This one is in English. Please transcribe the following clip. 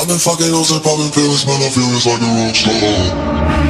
I've been fucking hoes and popping pills, man, I feel it's like a rock star.